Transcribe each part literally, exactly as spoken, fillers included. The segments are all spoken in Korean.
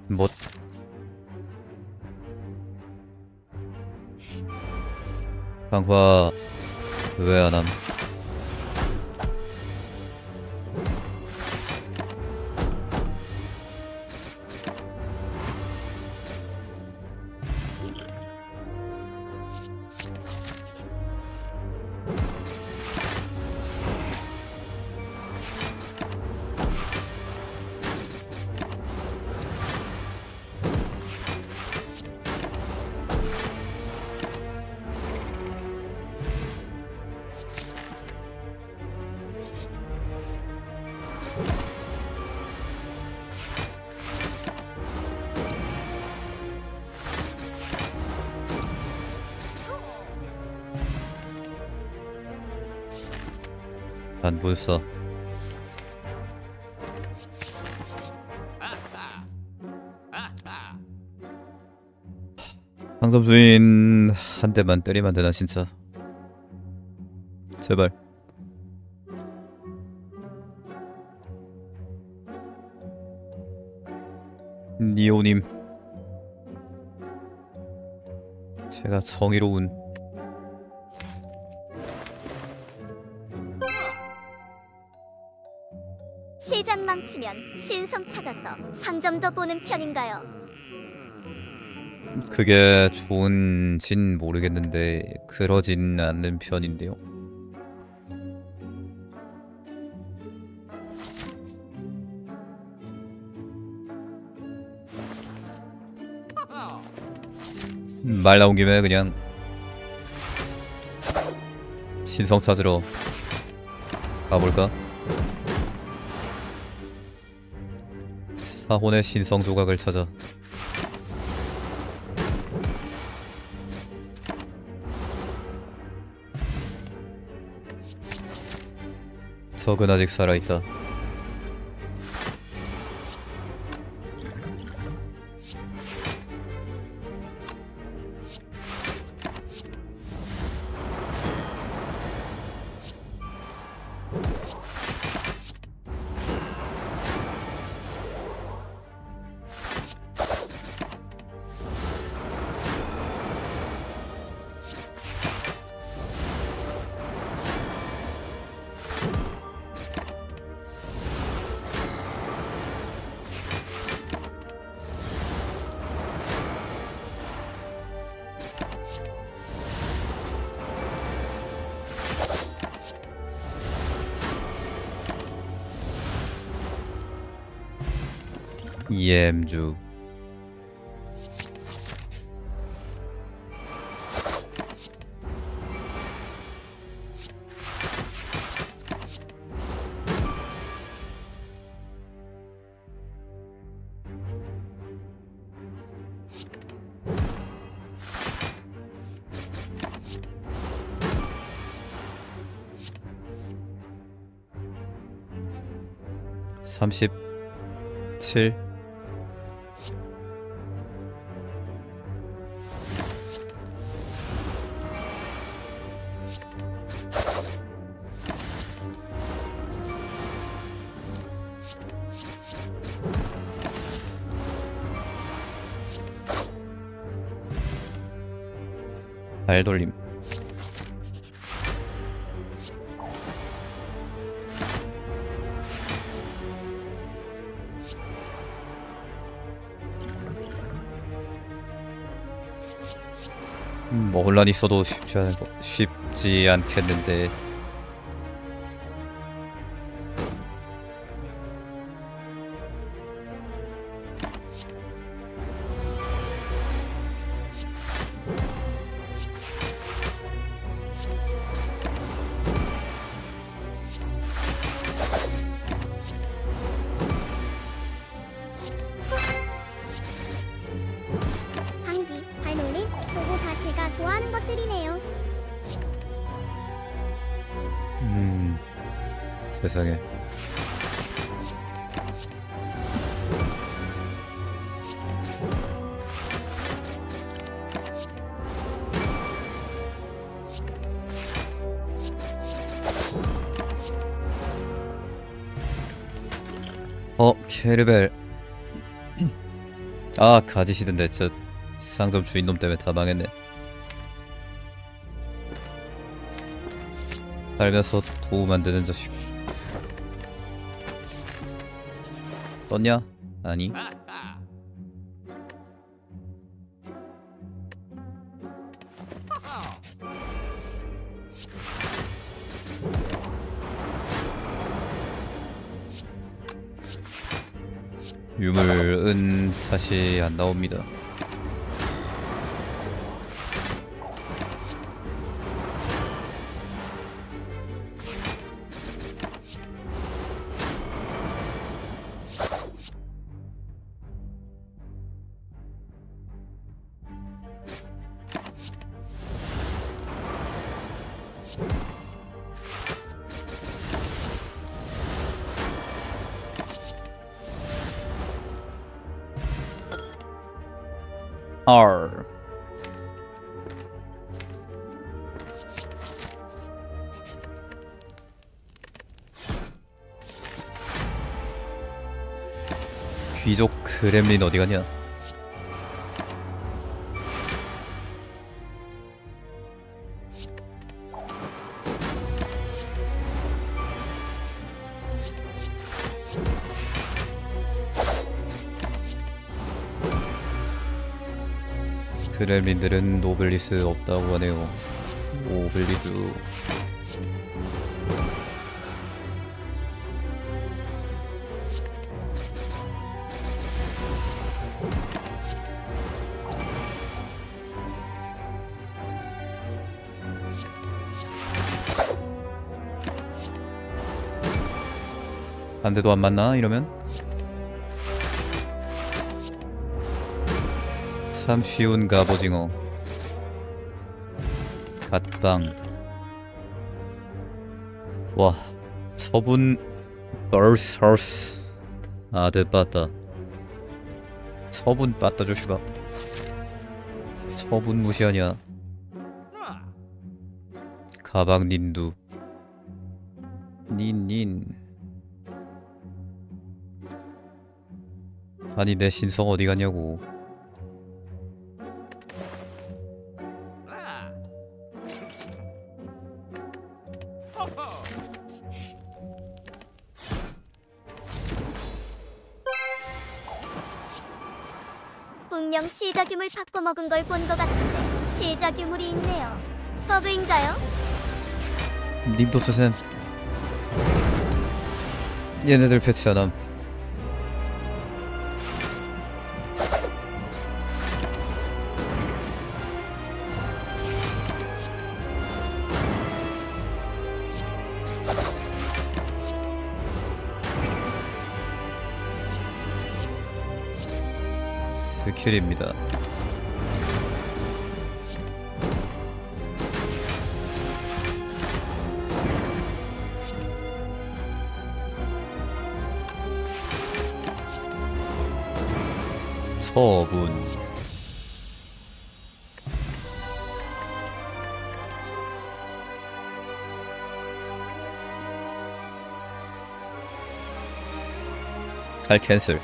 뭐 강화 왜 안함? 단불사 상점 주인 한 대만 때리면 되나 진짜 제발. 니오님 제가 정의로운 시장 망치면 신성 찾아서 상점도 보는 편인가요? 그게 좋은진 모르겠는데 그러진 않는 편인데요. 말 나온 김에 그냥 신성 찾으러 가볼까? 사혼의 신성 조각을 찾아. 적은 아직 살아있다. 이엠주 삼십칠 발돌림. 음, 뭐 혼란 있어도 쉽지 않 쉽지 않겠는데. 방귀, 발놀림, 그거 다 제가 좋아하는 것들이네요. 음, 세상에. 어, 캐르벨. 아 가지시던데 저 상점 주인놈 때문에 다 망했네. 살면서 도움 안 되는 자식. 떴냐? 아니. 유물은 다시 안 나옵니다. R 귀족 그렘린 어디 가냐? 그렘린들은 노블리스 없다고 하네요. 노블리스. 한 대도 안 맞나 이러면? 참 쉬운 갑오징어. 갓빵. 와 처분 벌스 헐스 아드 빠따. 처분 빠따 조슈가. 처분 무시하냐. 가방 닌두. 닌닌. 아니 내 신성 어디 갔냐고. 분명 시작 유물 바꿔 먹은 걸 본 것 같은데 시작 유물이 있네요. 버그인가요? 님도 쓰셈. 얘네들 패치 안함. 스킬입니다. 처분. 칼 캔슬.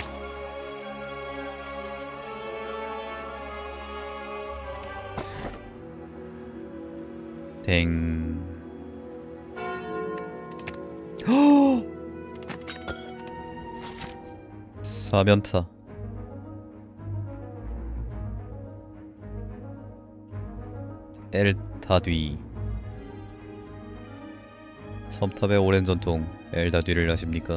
댕. 사면타. 엘다뒤. 첨탑의 오랜 전통 엘다뒤를 아십니까?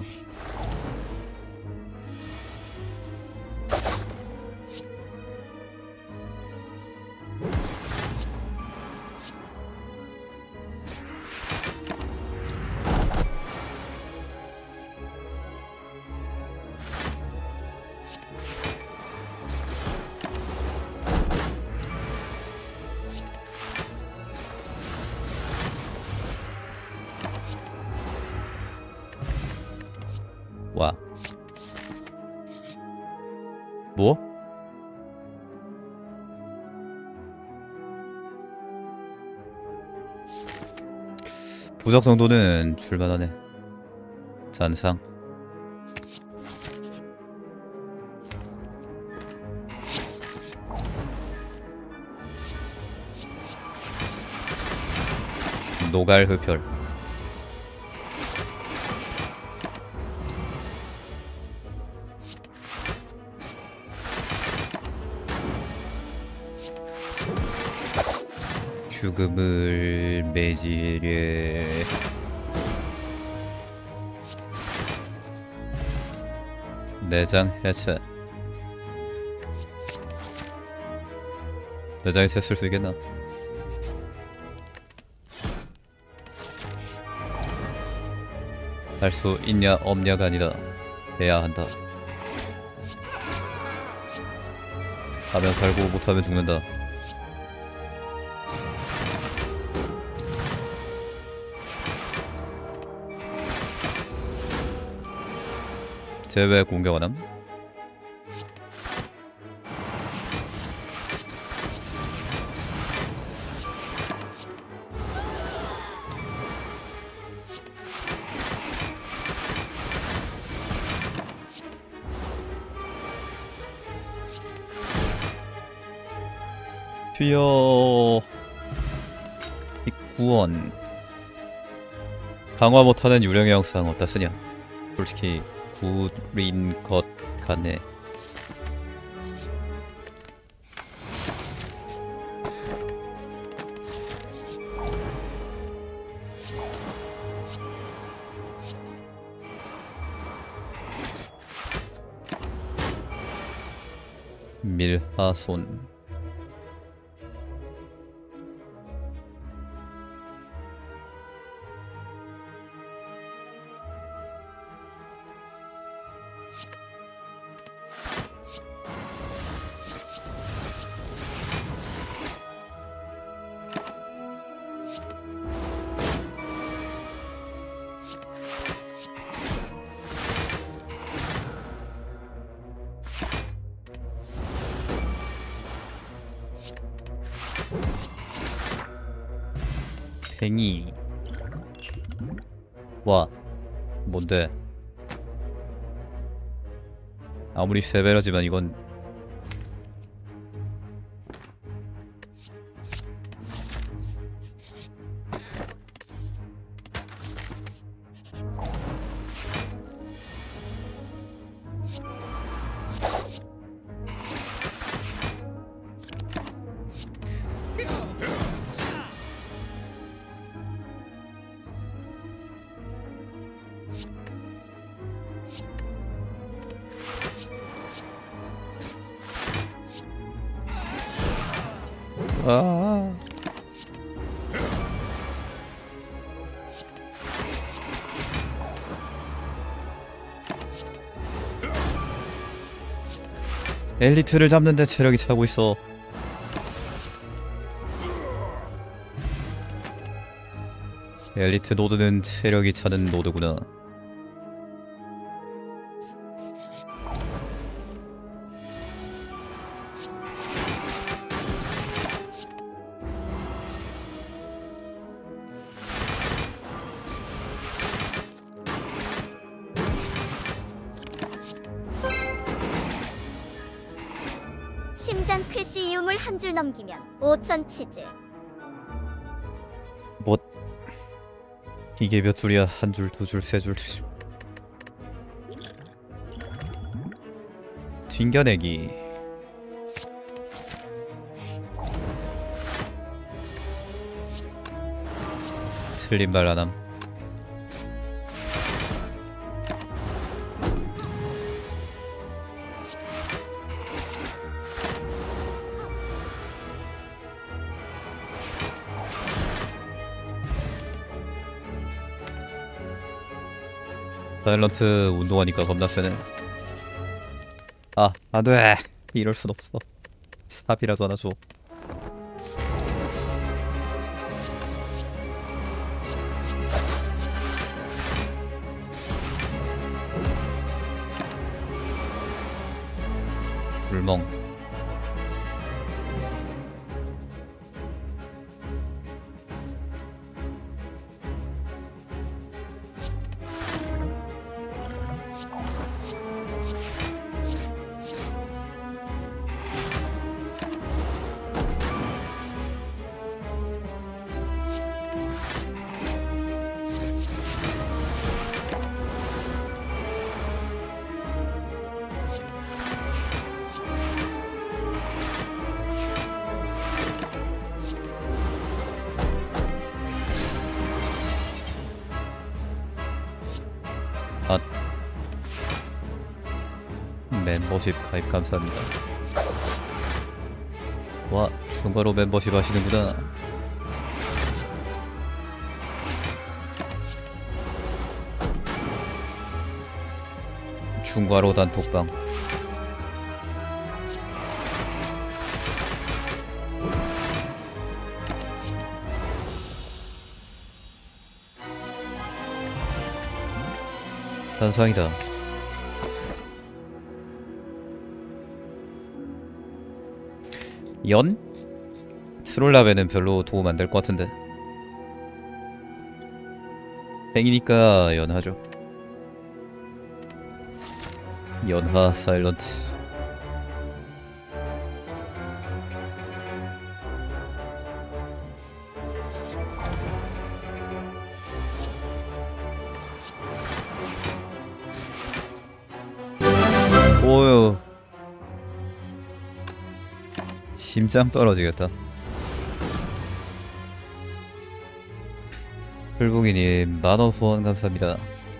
와. 뭐? 부적 정도는 줄만하네. 잔상. 노갈 흡혈. 죽음을 매지려. 내장 해체. 내장 해체 쓸 수 있겠나? 할 수 있냐 없냐가 아니라 해야 한다. 하면 살고 못하면 죽는다. 제외 공격 안함? 튀어. 구원. 강화 못하는 유령의 영상 어디다 쓰냐? 솔직히 구린 것 같네. 밀하손. 팽이. 와, 뭔데? 아무리 세베라지만 이건 아. 엘리트를 잡는데 체력이 차고 있어. 엘리트 노드는 체력이 차는 노드구나. 심장 크시 이음을 한 줄 넘기면 오천 치즈. 뭐 이게 몇 줄이야? 한 줄, 두 줄, 세 줄, 네 줄. 튕겨내기. 틀린 말 안함. 사일런트 운동하니까 겁나 세네. 아, 안돼. 이럴 순 없어. 삽이라도 하나 줘. 불멍. 멤버십 가입 감사합니다. 와, 추가로 멤버십 하시는구나. 중과로 단톡방. 산상이다. 연? 트롤라베는 별로 도움 안 될 것 같은데. 팽이니까 연하죠. 연하 사일런트. 오유, 심장 떨어지겠다. 풀붕이님 만원 후원 감사합니다.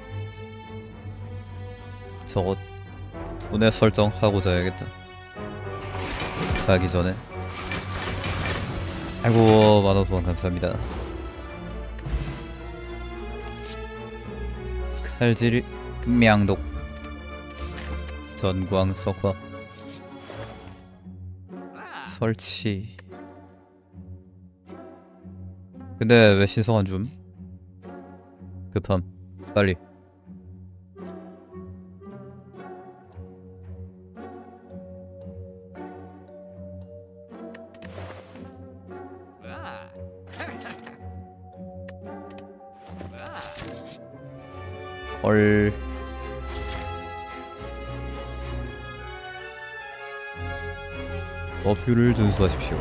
저거 돈에 설정하고 자야겠다. 자기 전에. 아이고, 만원 후원 감사합니다. 칼질 명독 전광 석화 설치. 근데 왜 신성 안 줌? 급함. 빨리. 헐. 법규를 준수하십시오.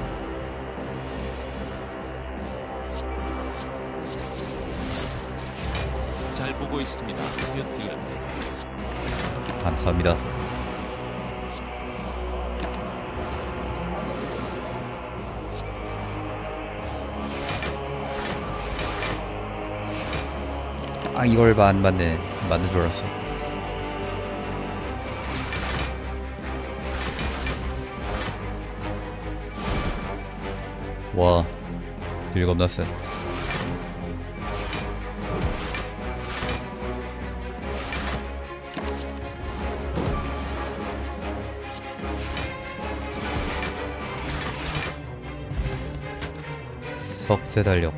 잘 보고 있습니다. 히읗 감사합니다. 아, 이걸 안 맞네. 맞는 줄 알았어. 와, 딜 겁나 세. 석재 달력.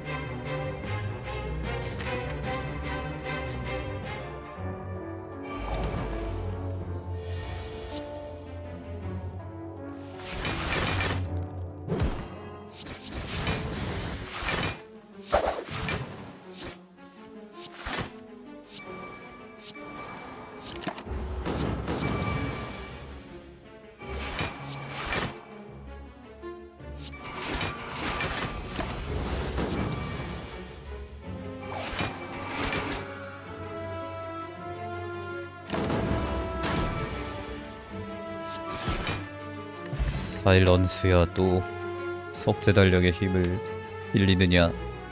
사일런스야 또 석재 달력의 힘을 빌리느냐.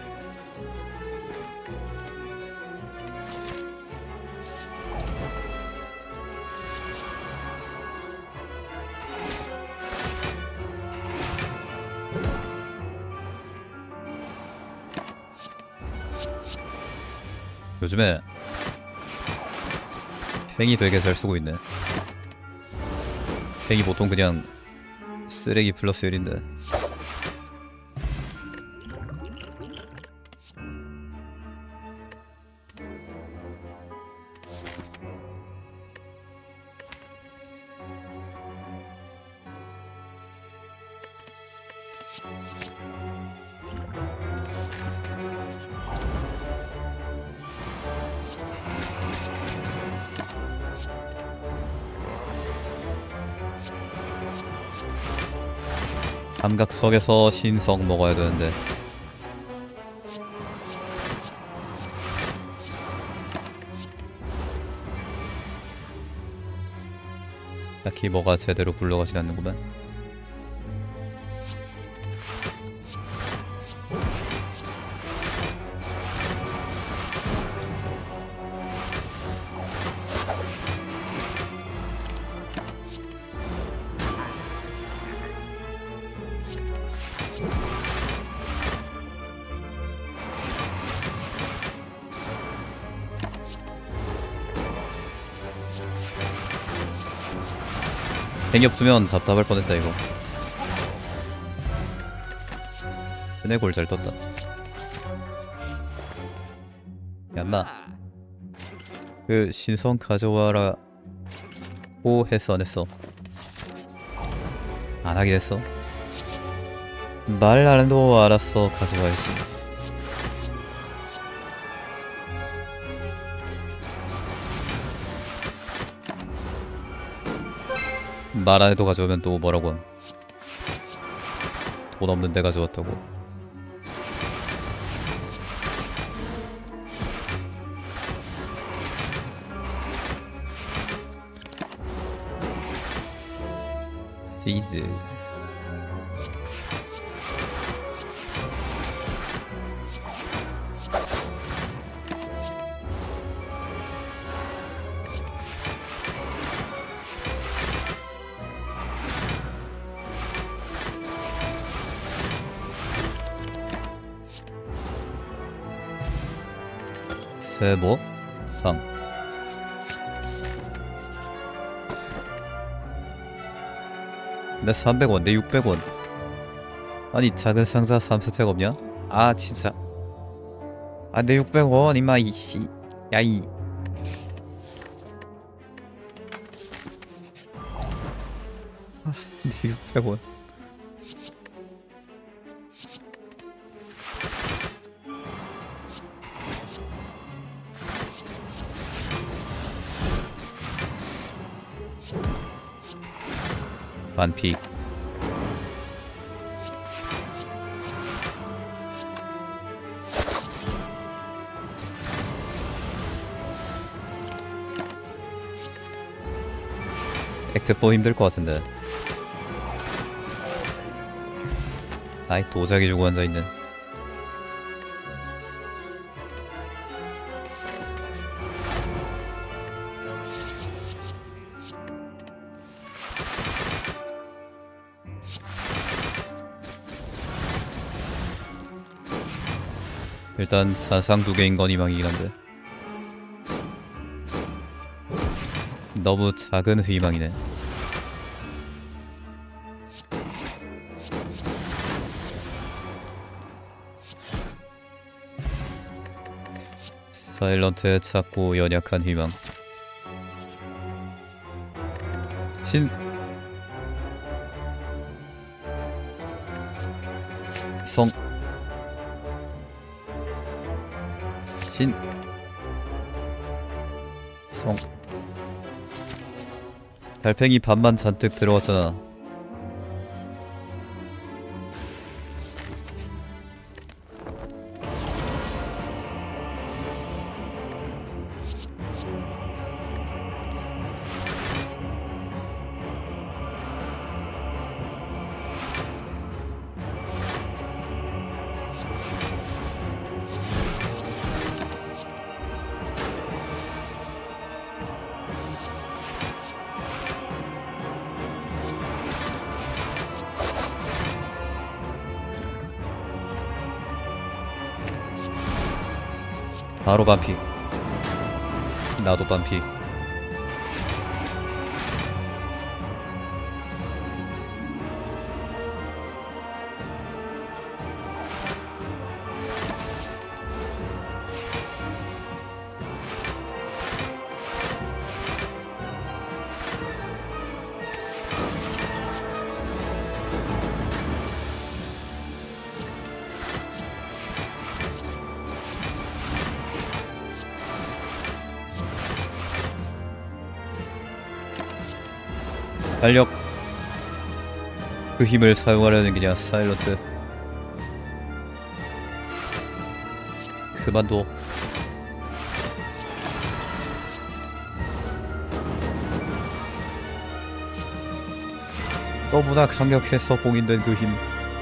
요즘에 팽이 되게 잘 쓰고 있네. 팽이 보통 그냥 쓰레기 플러스 일인데. 감각석에서 신성 먹어야 되는데. 딱히 뭐가 제대로 굴러가진 않는구만. 팽이 없으면 답답할 뻔했다 이거. 은혜 골 잘 떴다. 얌마 그 신성 가져와라 고 했어 안 했어? 안 하긴 했어. 말 안 해도 알았어 가져와야지. 말 안 해도 가져오면 또 뭐라고 함. 돈 없는데 가져왔다고. 시즈 세모 상 내 삼백 원, 내 육백 원. 아니 작은 상자 삼 스택 없냐? 아 진짜. 아 내 육백 원 임마 이씨. 야이. 아, 내 육백 원. 반피. 액트포 힘들 것 같은데. 아이 도자기 주고 앉아있는. 일단 자상 두 개인 건 희망이긴 한데 너무 작은 희망이네. 사일런트의 작고 연약한 희망. 신 성 신 성 달팽이 반만 잔뜩 들어왔잖아. 바로 반피. 나도 반피. 달력. 그 힘을 사용하려는 게냐 사일런트. 그만둬. 너무나 강력해서 봉인된 그 힘.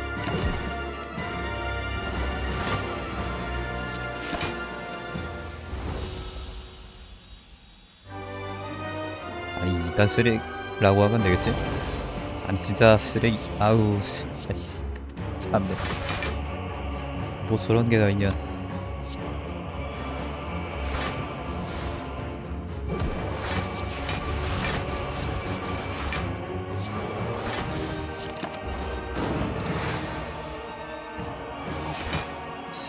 아니 이딴 쓰레기라고 하면 되겠지? 아니 진짜 쓰레기. 아우 씨 참네. 뭐 저런 게 다 있냐.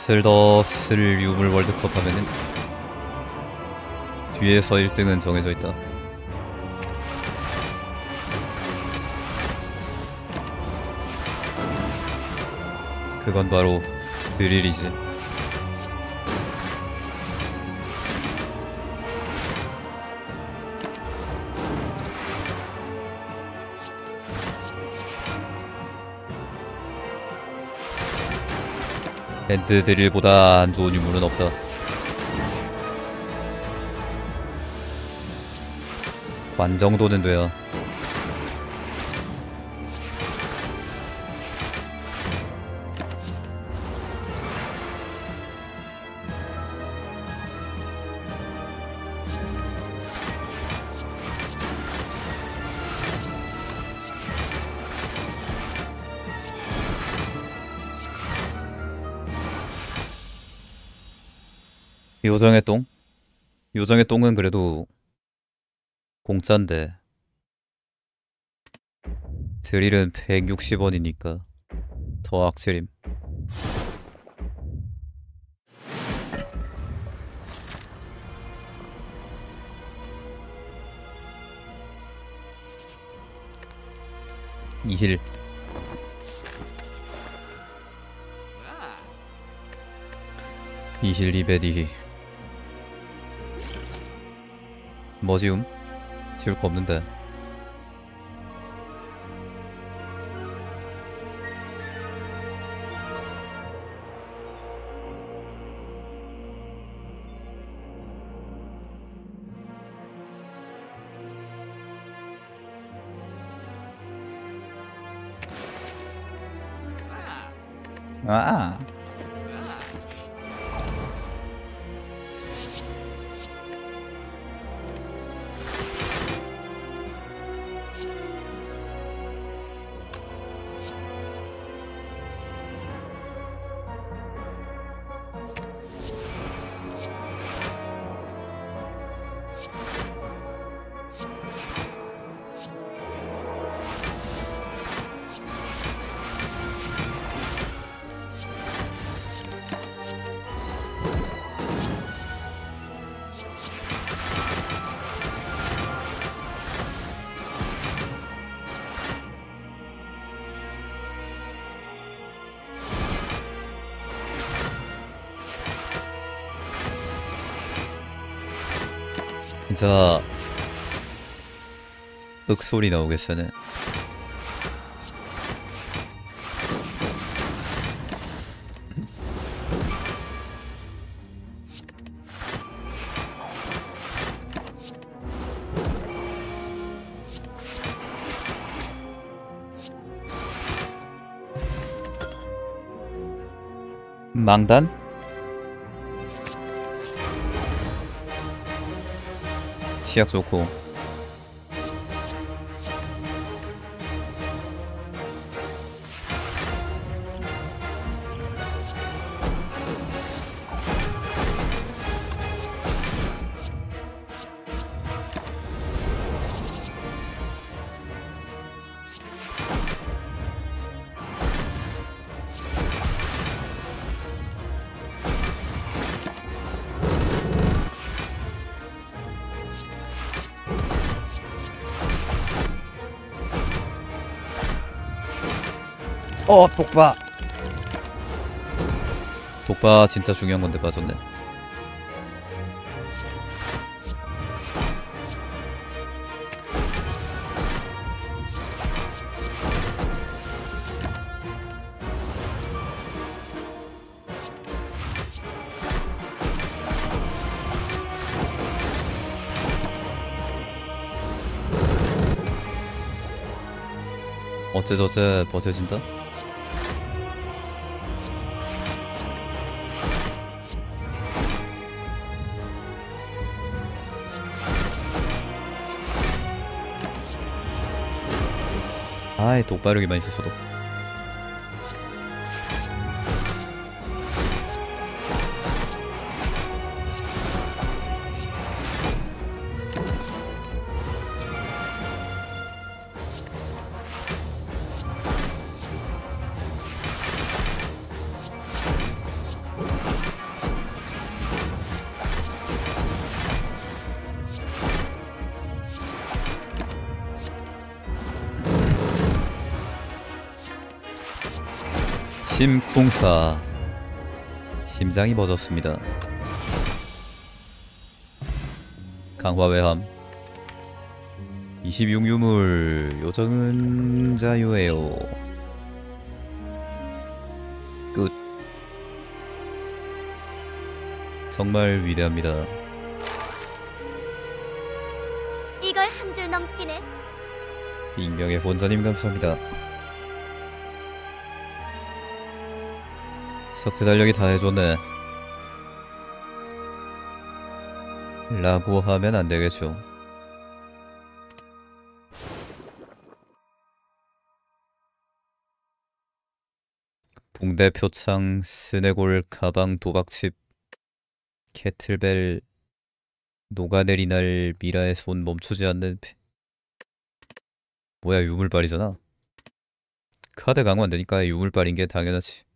슬더슬 유물 월드컵 하면은 뒤에서 일 등은 정해져 있다. 그건 바로 드릴이지. 밴드 드릴보다 안 좋은 유물은 없다. 관 정도는 돼야. 요정의 똥? 요정의 똥은 그래도 공짜인데 드릴은 백육십 원이니까 더 악질임. 이힐 이힐 이베디히 뭐지움? 지울 거 없는데. 아. 진짜 윽소리 나오겠어네. 망단? 치약 좋고. 어, 독바. 독바 진짜 중요한 건데 빠졌네. 어째저째 버텨진다? 아이, 독발력이만 있었어도. 심쿵사. 심장이 멎었습니다. 강화외함. 이십육 유물. 요정은 자유예요. 끝. 정말 위대합니다. 이걸 한 줄 넘기네. 익명의 본자님 감사합니다. 석재 달력이 다 해줬네. 라고 하면 안 되겠죠. 붕대 표창, 스네골, 가방, 도박칩, 캐틀벨, 녹아내리 날, 미라의 손, 멈추지 않는 배. 뭐야, 유물빨이잖아. 카드 강화 안 되니까 유물빨인 게 당연하지.